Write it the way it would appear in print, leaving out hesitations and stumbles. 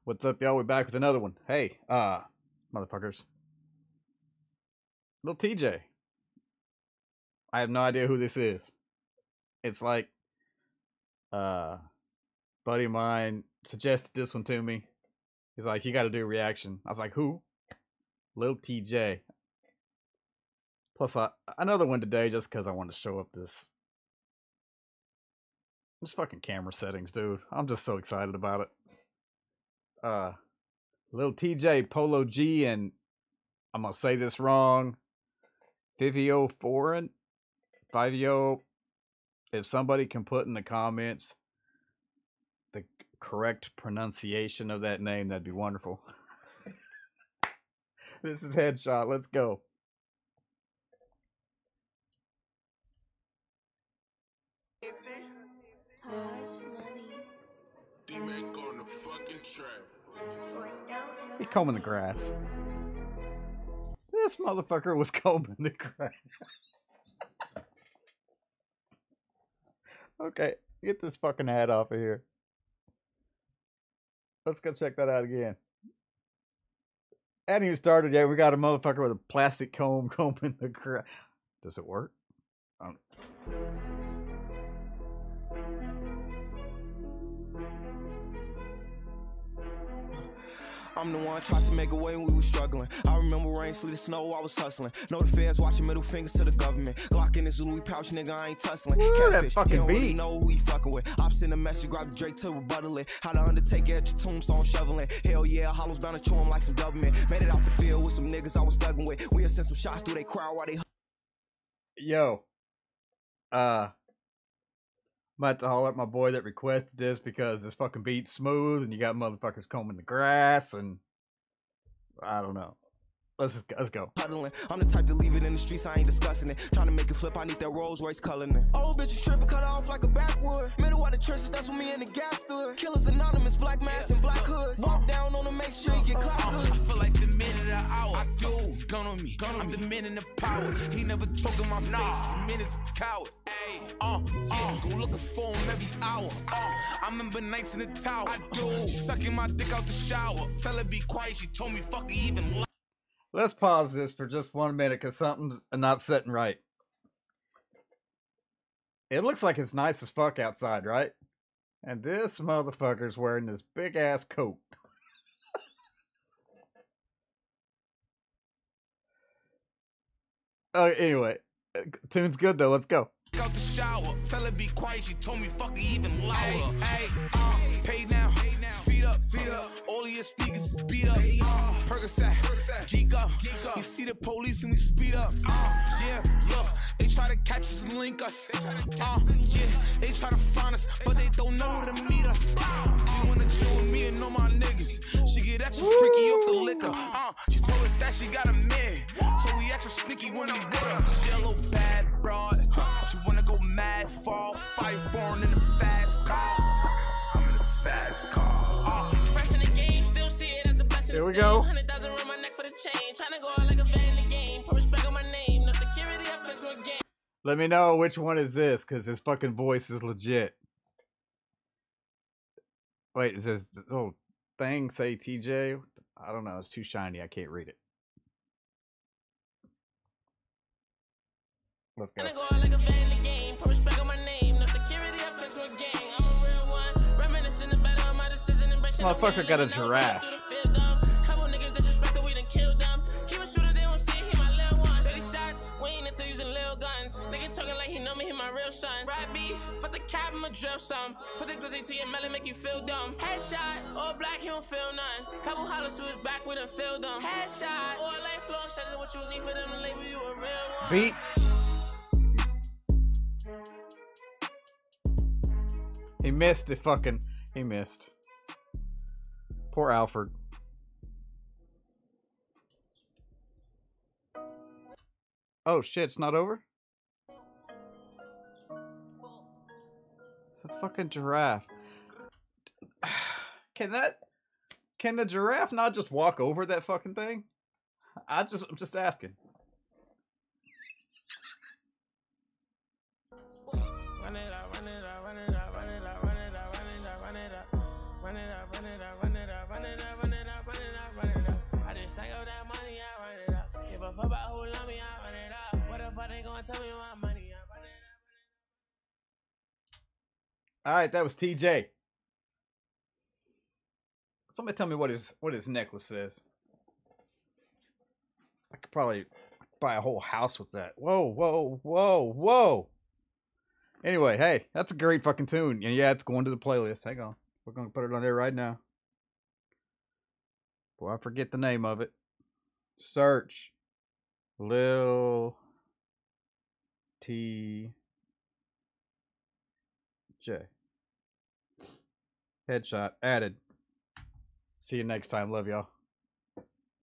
What's up, y'all? We're back with another one. Hey, motherfuckers. Lil Tjay. I have no idea who this is. It's like, buddy of mine suggested this one to me. He's like, you gotta do a reaction. I was like, who? Lil Tjay. Plus, another one today just because I wanted to show up this fucking camera settings, dude. I'm just so excited about it. Lil Tjay, Polo G, and I'm gonna say this wrong. Fivio. If somebody can put in the comments the correct pronunciation of that name, that'd be wonderful. This is Headshot. Let's go. He combing the grass. This motherfucker was combing the grass. Okay, get this fucking hat off of here. Let's go check that out again. Hadn't even started yet. We got a motherfucker with a plastic comb combing the grass. Does it work? I'm the one tried to make a way when we were struggling. I remember rain, sleet, and snow, I was hustling. Know the feds watching, middle fingers to the government. Glock in his Louis pouch, nigga, I ain't tussling. Catfish, he don't really know who he fucking with. I'm sending a message, grab the Drake to rebuttal it. How the Undertaker at your tombstone shoveling. Hell yeah, Hollow's bound to chew him like some government. Made it out the field with some niggas I was thugging with. We'll send some shots through they crowd while they... Yo. I'm about to holler at my boy that requested this because this fucking beat's smooth and you got motherfuckers combing the grass and I don't know. Let's go. I'm the type to leave it in the streets, I ain't discussing it. Trying to make it flip, I need that Rolls Royce coloring it. Old bitches tripping, cut off like a backwood. Middle of the trenches, that's when me and the gas stood. Killers anonymous, black mask and black hood. Walk down on them, make sure you get clocked good. I feel like the minute of the hour. I do. It's gone on me. I'm the man in the power. He never choking my face. The man is a coward. Ay, go looking for him every hour. I remember nights in the tower. I do. She sucking my dick out the shower. Tell her be quiet. She told me fuck it even. Let's pause this for just 1 minute because something's not setting right. It looks like it's nice as fuck outside, right? And this motherfucker's wearing this big ass coat. Anyway, tune's good though. Let's go. Out the shower. Tell her be quiet. She told me fuck it even louder. Hey, pay now. Feet up. All of your speakers speed up. Percocet, geek up. You see the police and we speed up. Yeah, look, they try to catch us and link us. Yeah, they try to find us, but they don't know where to meet us. She wanna chill with me and know my niggas. She get extra freaky off the liquor. She told us that she got a man, so we extra sticky when we with her. She a little bad broad. She wanna go mad, fall, fight foreign in the fast car. I'm in the fast car. Fresh in the game, still see it as a blessing. Here we go. 100,000 around my neck for the chain. Trying to go out like a van in the game. Put respect on my name. No security, I flex with game. Let me know which one is this, because his fucking voice is legit. Wait, is this little thing say TJ? I don't know. It's too shiny. I can't read it. Let's go. Trying to go out like a van in the game. Put respect on my name. No security, I flex with gang. I'm a real one. Reminiscing about all my decision and this motherfucker got a giraffe. Couple niggas disrespected, we done killed them. Keep a shooter, they won't see he my little one. 30 shots, we ain't into using little guns. Nigga talking like he know me, he my real son. Ride beef, put the cap, I'ma drill some. Put the glizzy to your melon, make you feel dumb. Headshot, all black, he don't feel none. Couple hollers to his back, we done filled them. Headshot, all light flow, shut it, what you need for them to label you a real one. Beat. He missed the fucking... He missed. Poor Alfred. Oh shit, it's not over? It's a fucking giraffe. Can the giraffe not just walk over that fucking thing? I'm just asking. Run it up, run it up, run it up, run it up, run it up, run it up, run it up, run it up. up, run it up, run it up, run it up, run it up, run it up, run it up. I just stack up that money, I run it up. Give a fuck about who love me, I run it up. What the fuck they gonna tell me my money, I run it up. All right, that was TJ. Somebody tell me what his necklace says. I could probably buy a whole house with that. Whoa, whoa, whoa, whoa. Anyway, hey, that's a great fucking tune. And yeah, it's going to the playlist. Hang on. We're going to put it on there right now. Boy, I forget the name of it. Search Lil Tjay. Headshot added. See you next time. Love y'all.